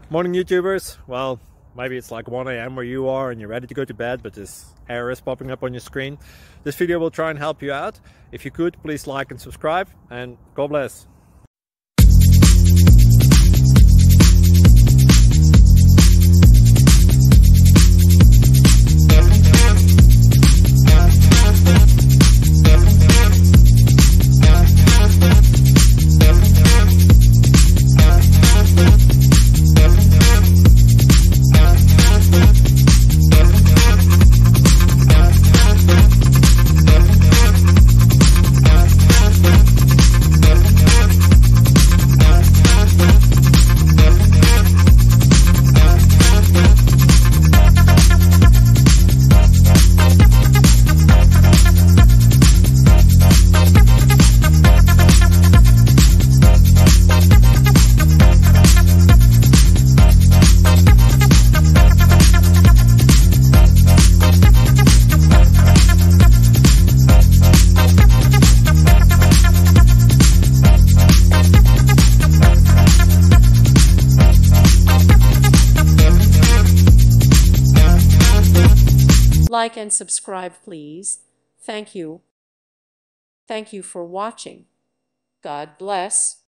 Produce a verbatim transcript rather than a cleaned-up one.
Morning YouTubers. Well, maybe it's like one A M where you are and you're ready to go to bed, but this error is popping up on your screen. This video will try and help you out. If you could, please like and subscribe, and God bless. Like and subscribe, please. Thank you. Thank you for watching. God bless.